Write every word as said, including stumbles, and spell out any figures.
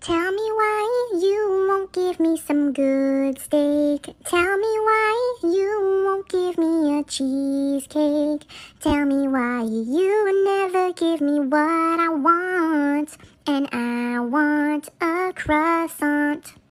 Tell me why you won't give me some good steak. Tell me why you won't give me a cheesecake. Tell me why you never give me what I want. And I want a croissant.